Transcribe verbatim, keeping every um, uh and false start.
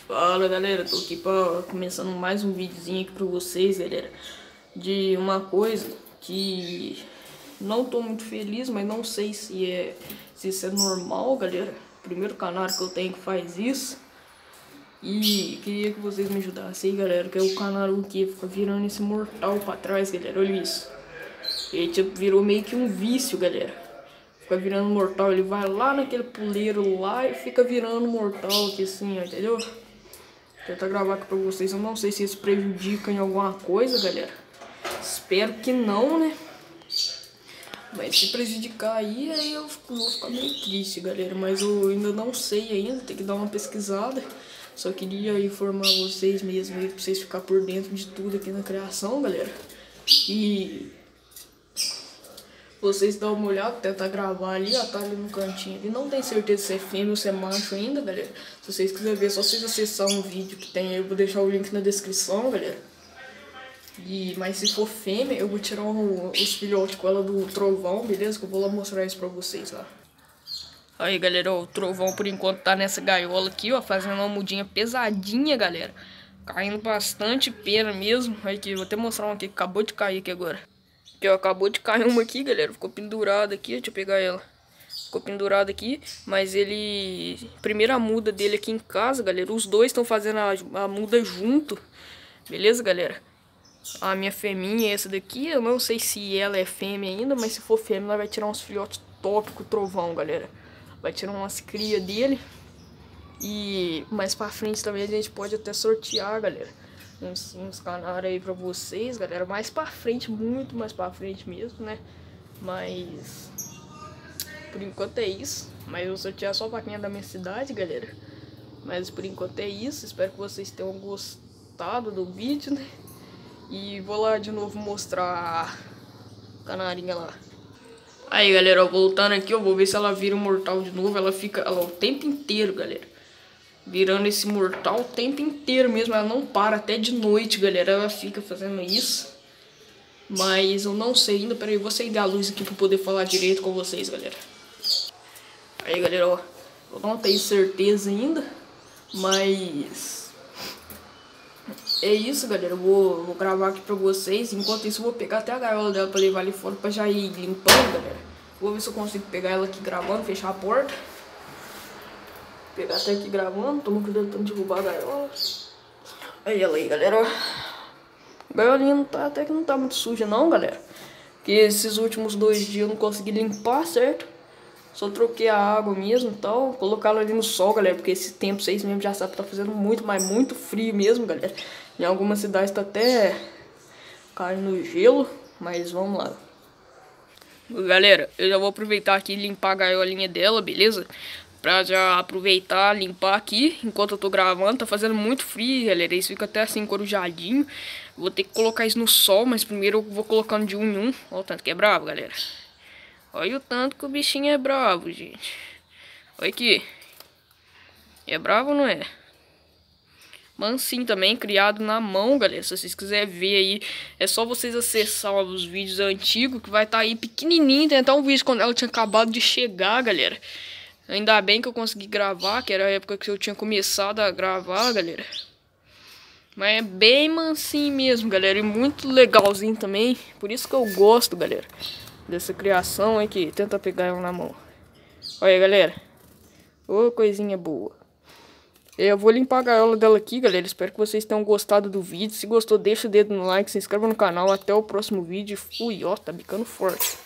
Fala galera, tô aqui pra, começando mais um videozinho aqui pra vocês, galera, de uma coisa que não tô muito feliz, mas não sei se é se isso é normal, galera. Primeiro canal que eu tenho que faz isso. E queria que vocês me ajudassem aí, galera, que é o canal que fica virando esse mortal pra trás, galera, olha isso. Ele tipo, virou meio que um vício, galera. Fica virando mortal, ele vai lá naquele puleiro lá e fica virando mortal aqui assim, ó, entendeu? Vou tentar gravar aqui pra vocês. Eu não sei se isso prejudica em alguma coisa, galera. Espero que não, né? Mas se prejudicar aí, aí eu vou ficar meio triste, galera. Mas eu ainda não sei ainda, tem que dar uma pesquisada. Só queria informar vocês mesmo aí, pra vocês ficarem por dentro de tudo aqui na criação, galera. E vocês dão uma olhada, tentar gravar ali, ó, tá ali no cantinho ali. Não tenho certeza se é fêmea ou se é macho ainda, galera. Se vocês quiserem ver, é só vocês acessarem um vídeo que tem aí, eu vou deixar o link na descrição, galera. E, mas se for fêmea, eu vou tirar um, os filhotes com ela do trovão, beleza? Que eu vou lá mostrar isso pra vocês lá. Aí, galera, ó, o trovão por enquanto tá nessa gaiola aqui, ó, fazendo uma mudinha pesadinha, galera. Caindo bastante pena mesmo. Aí aqui, vou até mostrar um aqui que acabou de cair aqui agora. Aqui, ó, acabou de cair uma aqui, galera. Ficou pendurada aqui, deixa eu pegar ela. Ficou pendurada aqui, mas ele... Primeira muda dele aqui em casa, galera. Os dois estão fazendo a, a muda junto. Beleza, galera? A minha fêmea é essa daqui. Eu não sei se ela é fêmea ainda, mas se for fêmea, ela vai tirar uns filhotes top com o trovão, galera. Vai tirar umas crias dele. E mais pra frente também a gente pode até sortear, galera. Uns, uns canais aí pra vocês, galera. Mais pra frente, muito mais pra frente mesmo, né? Mas... por enquanto é isso. Mas eu vou sortear só pra quem é da minha cidade, galera. Mas por enquanto é isso. Espero que vocês tenham gostado do vídeo, né? E vou lá de novo mostrar a canarinha lá. Aí, galera, ó, voltando aqui, eu vou ver se ela vira um mortal de novo. Ela fica ela, o tempo inteiro, galera, virando esse mortal o tempo inteiro mesmo. Ela não para, até de noite, galera. Ela fica fazendo isso. Mas eu não sei ainda. Peraí, eu vou acender a luz aqui pra poder falar direito com vocês, galera. Aí, galera, ó, eu não tenho certeza ainda. Mas... é isso, galera. Eu vou, vou gravar aqui pra vocês. Enquanto isso, eu vou pegar até a gaiola dela pra levar ali fora pra já ir limpando, galera. Vou ver se eu consigo pegar ela aqui gravando, fechar a porta. Pegar até aqui gravando. Toma cuidado pra não derrubar a gaiola. Aí ela aí, galera. A gaiolinha não tá, até que não tá muito suja não, galera. Porque esses últimos dois dias eu não consegui limpar, certo? Só troquei a água mesmo e tal. Colocar ela ali no sol, galera. Porque esse tempo, vocês mesmo já sabem, tá fazendo muito, mas muito frio mesmo, galera. Em algumas cidades tá até caindo gelo. Mas vamos lá. Galera, eu já vou aproveitar aqui e limpar a gaiolinha dela, beleza? Pra já aproveitar, limpar aqui enquanto eu tô gravando. Tá fazendo muito frio, galera. Isso fica até assim, corujadinho. Vou ter que colocar isso no sol, mas primeiro eu vou colocando de um em um. Olha o tanto que é bravo, galera. Olha o tanto que o bichinho é bravo, gente. Olha aqui. É bravo ou não é? Mansinho também, criado na mão, galera. Se vocês quiserem ver aí, é só vocês acessar os vídeos antigos, que vai estar tá aí pequenininho. Tem até um vídeo quando ela tinha acabado de chegar, galera. Ainda bem que eu consegui gravar, que era a época que eu tinha começado a gravar, galera. Mas é bem mansinho mesmo, galera. E muito legalzinho também. Por isso que eu gosto, galera, dessa criação aqui. Tenta pegar ela na mão. Olha, galera. Ô, coisinha boa. Eu vou limpar a gaiola dela aqui, galera. Espero que vocês tenham gostado do vídeo. Se gostou, deixa o dedo no like, se inscreva no canal. Até o próximo vídeo. Fui, ó, tá bicando forte.